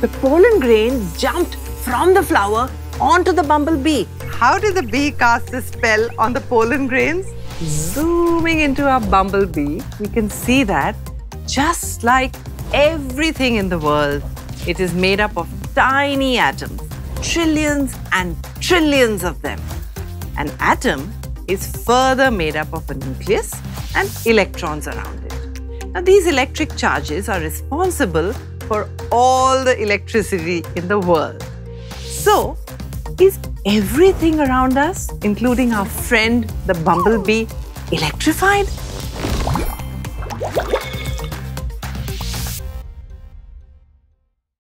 The pollen grains jumped from the flower onto the bumblebee. How did the bee cast a spell on the pollen grains? Zooming into our bumblebee, we can see that just like everything in the world, it is made up of tiny atoms, trillions and trillions of them. An atom is further made up of a nucleus and electrons around it. Now, these electric charges are responsible for all the electricity in the world. So, is everything around us, including our friend the bumblebee, electrified?